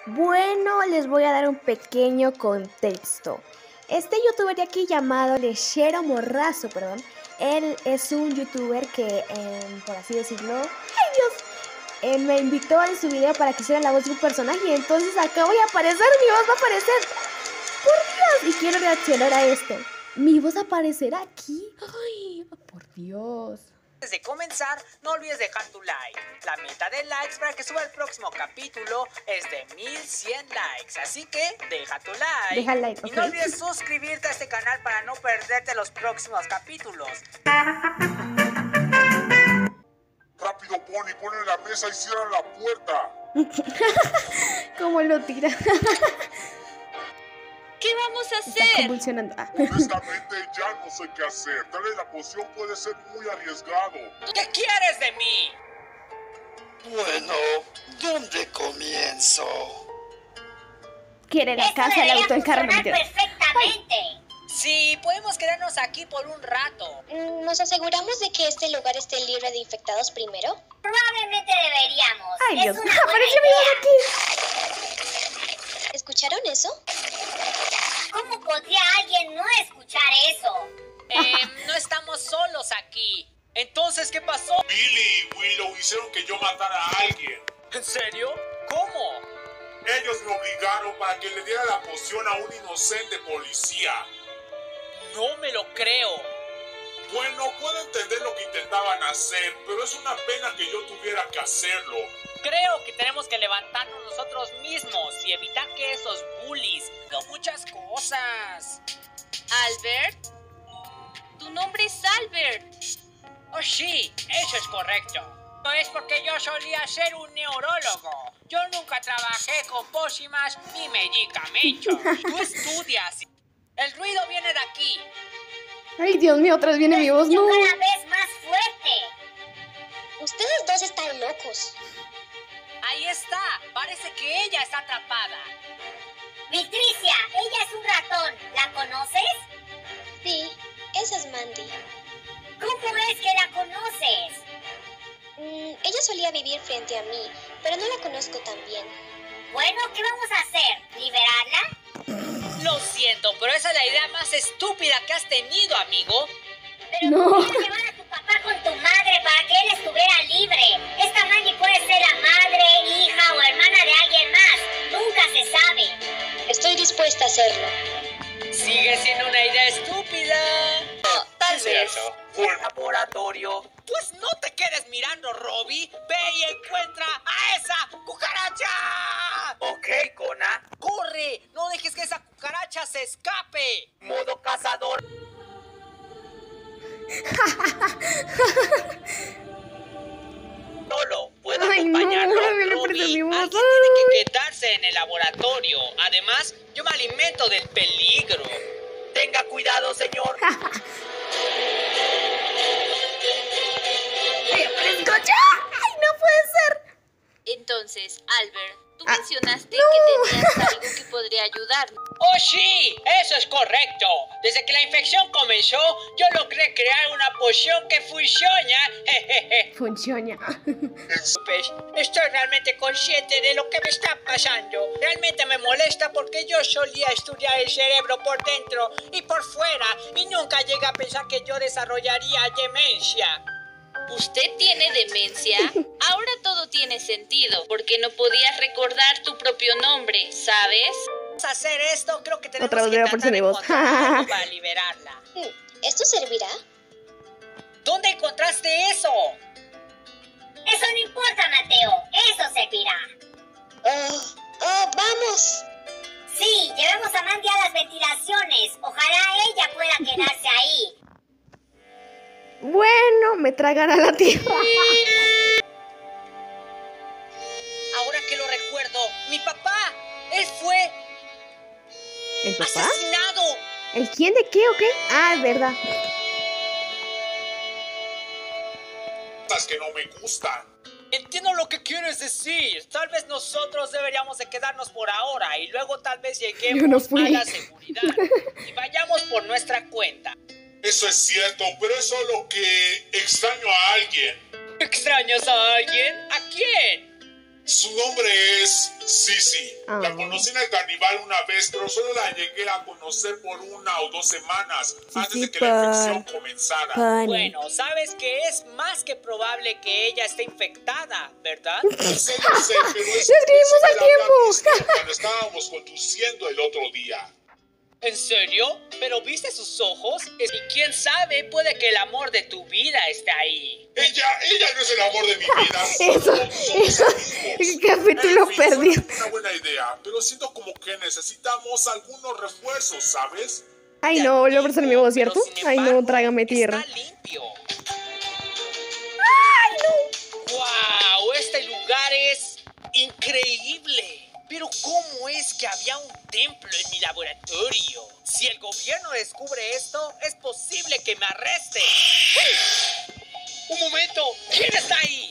Bueno, les voy a dar un pequeño contexto. Este youtuber de aquí llamado Lechero Morrazo, él es un youtuber que, por así decirlo, ¡ay Dios! Me invitó en su video para que hiciera la voz de un personaje y entonces acá voy a aparecer, mi voz va a aparecer. ¡Por Dios! Y quiero reaccionar a esto. ¿Mi voz aparecerá aquí? ¡Ay, por Dios! Antes de comenzar, no olvides dejar tu like. La meta de likes para que suba el próximo capítulo es de 1100 likes. Así que deja tu like. Deja el like, y no olvides suscribirte a este canal para no perderte los próximos capítulos. Rápido, Pony, ponle la mesa y cierra la puerta. ¿Cómo lo tira? ¿Qué vamos a hacer? Está convulsionando. Honestamente, ya no sé qué hacer. Darle la poción puede ser muy arriesgado. ¿Qué quieres de mí? Bueno, ¿dónde comienzo? Quiere la casa, el auto, el carro. Perfectamente. Sí, podemos quedarnos aquí por un rato. ¿Nos aseguramos de que este lugar esté libre de infectados primero? Probablemente deberíamos. ¡Ay, Dios! Es una buena ¡Apareció mi idea. voz aquí! ¿Escucharon eso? ¿Cómo podría alguien no escuchar eso? No estamos solos aquí. Entonces, ¿qué pasó? Billy y Willow hicieron que yo matara a alguien. ¿En serio? ¿Cómo? Ellos me obligaron para que le diera la poción a un inocente policía. No me lo creo. Bueno, puedo entender lo que intentaban hacer, pero es una pena que yo tuviera que hacerlo. Creo que tenemos que levantarnos nosotros mismos y evitar que esos bullies hagan muchas cosas. Albert, tu nombre es Albert. Oh, sí, eso es correcto. No es porque yo solía ser un neurólogo. Yo nunca trabajé con pócimas ni medicamentos. Tú estudias. El ruido viene de aquí. ¡Ay, Dios mío! Otra vez viene mi voz. ¡No! Cada vez más fuerte. Ustedes dos están locos. Ahí está. Parece que ella está atrapada. Victricia, ella es un ratón. ¿La conoces? Sí, esa es Mandy. ¿Cómo es que la conoces? Ella solía vivir frente a mí, pero no la conozco tan bien. Bueno, ¿qué vamos a hacer? ¿Liberarla? Lo siento, pero esa es la idea más estúpida que has tenido, amigo. Pero No. tú quieres llevar a tu papá con tu madre para que él estuviera libre. Esta Mandy puede ser la madre, hija o hermana de alguien más. Nunca se sabe. Estoy dispuesta a hacerlo. Sigue siendo una idea estúpida. Tal vez. Bueno, Laboratorio. Pues no te quedes mirando, Robbie. Ve y encuentra a esa cucaracha. Ok, Kona. ¡Corre! No dejes que esa cucaracha se escape. Modo cazador. Solo puedo Ay, no, acompañarlo. me le Robbie. prende mi voz. Alguien tiene que quedarse en el laboratorio. Además, yo me alimento del peligro. Tenga cuidado, señor. ¡Escucha! ¡Ay, no puede ser! Entonces, Albert, tú Ah, mencionaste no. que tenías algo que podría ayudarnos. ¡Oh, sí! ¡Eso es correcto! Desde que la infección comenzó, yo logré crear una poción que funciona. Jejeje. Funciona. Pues, estoy realmente consciente de lo que me está pasando. Realmente me molesta porque yo solía estudiar el cerebro por dentro y por fuera y nunca llegué a pensar que yo desarrollaría demencia. ¿Usted tiene demencia? Ahora todo tiene sentido, porque no podías recordar tu propio nombre, ¿sabes? Vamos a hacer esto, creo que tenemos Otra vez que voy a tratar poner de mi voz. encontrar algo para liberarla. ¿Esto servirá? ¿Dónde encontraste eso? Eso no importa, Mateo. Eso servirá. ¡Vamos! Sí, llevemos a Mandy a las ventilaciones. Ojalá ella pueda quedarse ahí. Bueno, me tragará la tierra. Ahora que lo recuerdo, mi papá, él fue ¿El papá? asesinado. ¿El quién de qué o qué? Ah, es verdad. cosas que no me gustan. Entiendo lo que quieres decir. Tal vez nosotros deberíamos de quedarnos por ahora y luego tal vez Yo no lleguemos fui. a la seguridad y vayamos por nuestra cuenta. Eso es cierto, pero es solo que extraño a alguien. ¿Extrañas a alguien? ¿A quién? Su nombre es Sisi. La Ah. conocí en el carnaval una vez, pero solo la llegué a conocer por 1 o 2 semanas antes de que la infección comenzara. Funny. Bueno, sabes que es más que probable que ella esté infectada, ¿verdad? Sí, lo sé, pero es ¡Lo escribimos al tiempo! cuando estábamos conduciendo el otro día. ¿En serio? ¿Pero viste sus ojos? Y quién sabe, puede que el amor de tu vida esté ahí. Ella no es el amor de mi vida. Eso, Somos amigos. el capítulo En fin, perdido. suena una buena idea, pero siento como que necesitamos algunos refuerzos, ¿sabes? Ay, no, volvió a pasar mi voz, Pero, ¿cierto? sin Ay, no, embargo, trágame tierra. Está limpio. ¡Ay, no! ¡Wow! Este lugar es increíble. Pero ¿cómo es que había un templo en mi laboratorio? Si el gobierno descubre esto, es posible que me arreste. ¡Un momento! ¿Quién está ahí?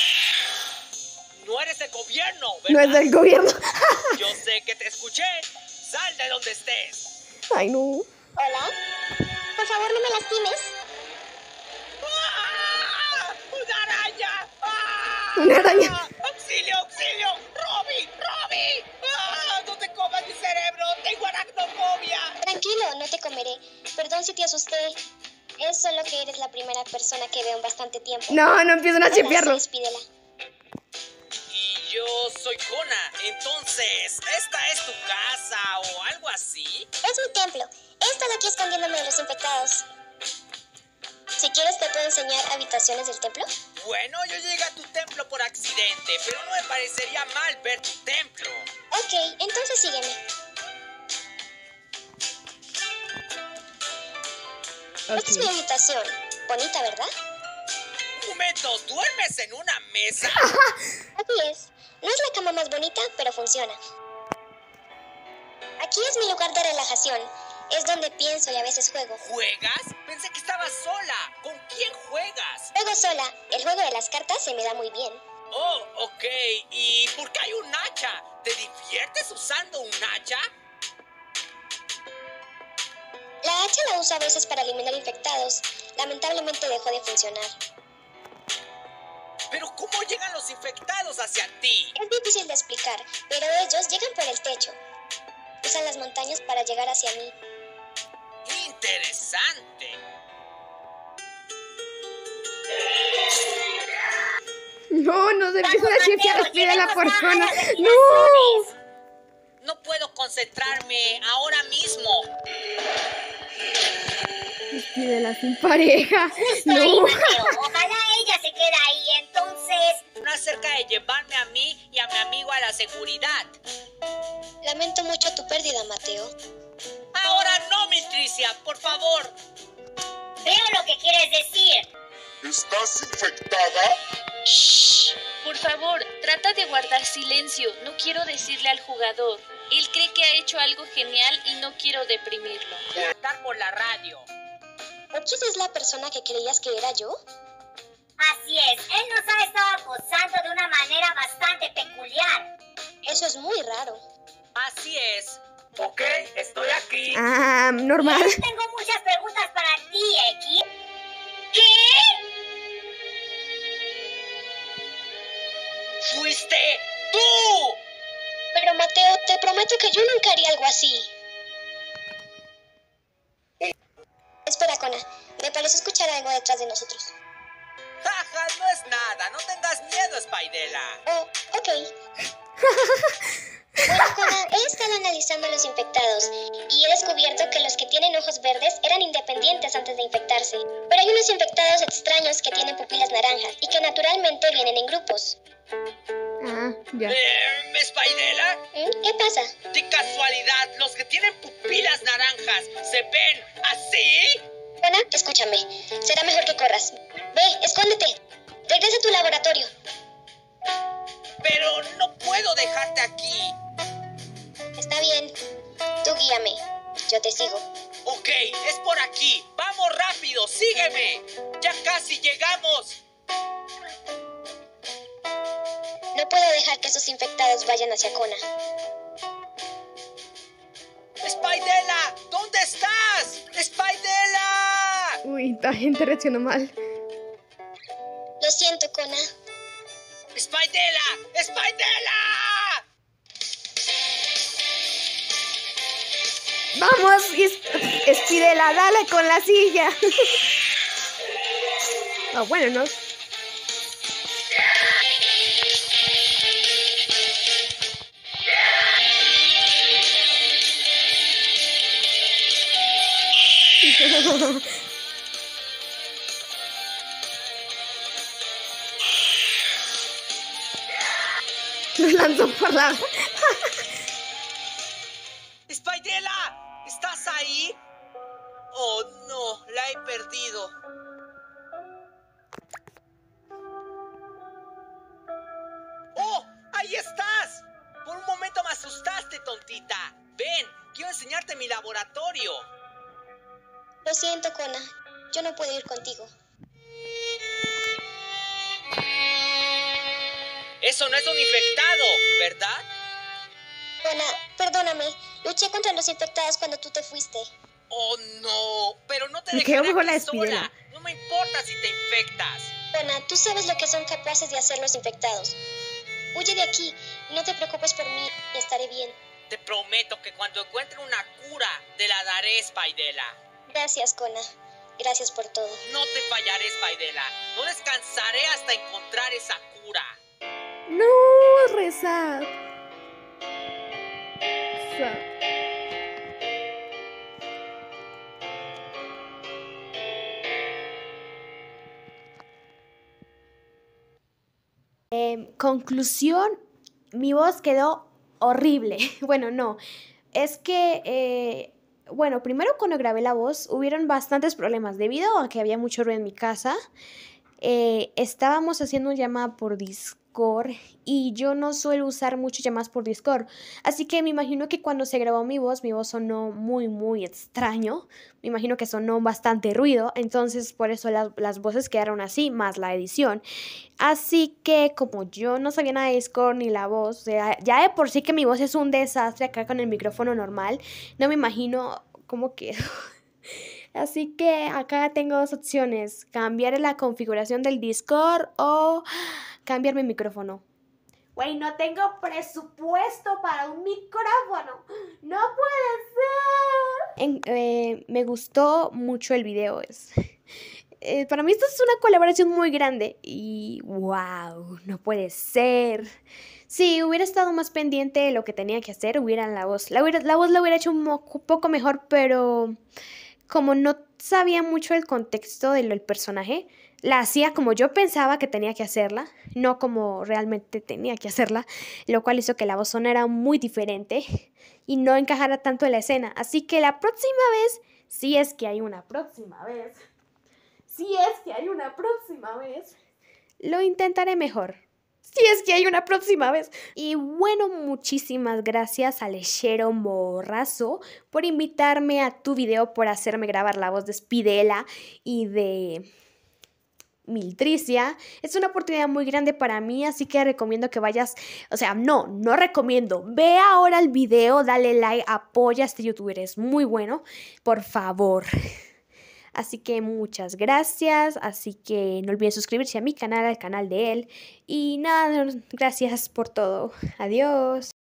No eres el gobierno, ¿verdad? No es del gobierno. Yo sé que te escuché. Sal de donde estés. Ay, no. Hola. Por favor, no me lastimes. ¡Ah! ¡Una araña! ¡Ah! Una araña. ¡Auxilio, auxilio! ¡Robbie, Robbie! ¡Ah! ¡No te comas mi cerebro! ¡Tengo aracnofobia! Tranquilo, no te comeré. Perdón si te asusté. Es solo que eres la primera persona que veo en bastante tiempo. No, no empiezan a Hola, chipearlo. soy Spidela. Y yo soy Kona. Entonces, ¿esta es tu casa o algo así? Es mi templo. He estado aquí escondiéndome de los infectados. Si quieres te puedo enseñar habitaciones del templo. Bueno, yo llegué a tu templo por accidente, pero no me parecería mal ver tu templo. Ok, entonces sígueme. Esta es mi Ok. habitación. Bonita, ¿verdad? Un momento, ¿duermes en una mesa? Así es. No es la cama más bonita, pero funciona. Aquí es mi lugar de relajación. Es donde pienso y a veces juego. ¿Juegas? Pensé que estabas sola. ¿Con quién juegas? Juego sola. El juego de las cartas se me da muy bien. Oh, ok. ¿Y por qué hay un hacha? ¿Te diviertes usando un hacha? La hacha la uso a veces para eliminar infectados. Lamentablemente dejó de funcionar. ¿Pero cómo llegan los infectados hacia ti? Es difícil de explicar, pero ellos llegan por el techo. Usan las montañas para llegar hacia mí. Interesante. No, no se empiezan a Mateo, chipear. Spidela llevemos por a Kona. las No. definiciones. No puedo concentrarme ahora mismo. Spidela sin pareja. Justo ahí, No. Mateo. Ojalá ella se quede ahí. Entonces, No acerca de llevarme a mí y a mi amigo a la seguridad. Lamento mucho tu pérdida, Mateo. Ahora no, mi Tricia, por favor. veo lo que quieres decir. ¿Estás infectada? Por favor, trata de guardar silencio. No quiero decirle al jugador. Él cree que ha hecho algo genial y no quiero deprimirlo. Estar por la radio. ¿Ochis es la persona que creías que era yo? Así es, él nos ha estado acosando de una manera bastante peculiar. Eso es muy raro. Así es. Ok, estoy aquí. Ah, normal. Tengo muchas preguntas para ti, X. ¿Qué? ¡Fuiste tú! Pero Mateo, te prometo que yo nunca haría algo así. Espera, Kona. Me parece escuchar algo detrás de nosotros. Jaja, no es nada. No tengas miedo, Spidela. Oh, ok. Bueno, Kona, he estado analizando a los infectados y he descubierto que los que tienen ojos verdes eran independientes antes de infectarse. Pero hay unos infectados extraños que tienen pupilas naranjas y que naturalmente vienen en grupos. Ah, ya. Spidela, ¿Qué pasa? de casualidad, los que tienen pupilas naranjas se ven así. Kona, escúchame. Será mejor que corras. Ve, escóndete. Regresa a tu laboratorio. Pero no puedo dejarte aquí. Está bien. Tú guíame. Yo te sigo. Ok, es por aquí. Vamos rápido, sígueme. Ya casi llegamos. No puedo dejar que esos infectados vayan hacia Kona. Spidela, ¿dónde estás? Spidela. Uy, la gente reaccionó mal. Lo siento, Kona. Spidela, Spidela. Vamos, Spidela, dale con la silla. Oh, bueno, no. Lo lanzó por la... ¡Spidela! ¿Estás ahí? Oh, no, la he perdido. ¡Oh! ¡Ahí estás! Por un momento me asustaste, tontita. Ven, quiero enseñarte mi laboratorio. Lo siento, Kona. Yo no puedo ir contigo. Eso no es un infectado, ¿verdad? Kona, perdóname. Luché contra los infectados cuando tú te fuiste. Oh, no, pero no te Me quedo dejaré mejor la aquí Spidela. sola. No me importa si te infectas. Kona, tú sabes lo que son capaces de hacer los infectados. Huye de aquí y no te preocupes por mí. Estaré bien. Te prometo que cuando encuentre una cura, te la daré, Spidela. Gracias, Kona. Gracias por todo. No te fallaré, Spidela. No descansaré hasta encontrar esa cura. No, rezad. Conclusión, mi voz quedó horrible. Bueno, no. Es que, bueno, primero cuando grabé la voz hubieron bastantes problemas debido a que había mucho ruido en mi casa. Estábamos haciendo una llamada por Discord y yo no suelo usar mucho llamadas por Discord. Así que me imagino que cuando se grabó mi voz sonó muy extraño. Me imagino que sonó bastante ruido. Entonces por eso las voces quedaron así, más la edición. Así que como yo no sabía nada de Discord ni la voz, o sea, ya de por sí que mi voz es un desastre acá con el micrófono normal, no me imagino cómo quedó. Así que acá tengo dos opciones, cambiar la configuración del Discord o cambiar mi micrófono. Güey, no tengo presupuesto para un micrófono. No puede ser. Me gustó mucho el video. Para mí esto es una colaboración muy grande y wow, no puede ser. Si hubiera estado más pendiente de lo que tenía que hacer, la voz la hubiera hecho un poco mejor, pero como no sabía mucho el contexto del personaje, la hacía como yo pensaba que tenía que hacerla, no como realmente tenía que hacerla, lo cual hizo que la voz sonara muy diferente y no encajara tanto en la escena. Así que la próxima vez, si es que hay una próxima vez, lo intentaré mejor. Si es que hay una próxima vez. Y bueno, muchísimas gracias a Lechero Morrazo por invitarme a tu video, por hacerme grabar la voz de Spidela y de Miltricia. Es una oportunidad muy grande para mí, así que recomiendo que vayas, o sea, no recomiendo. Ve ahora el video, dale like, apoya a este youtuber, es muy bueno, por favor. Así que muchas gracias, así que no olviden suscribirse a mi canal, al canal de él. Y nada, gracias por todo. Adiós.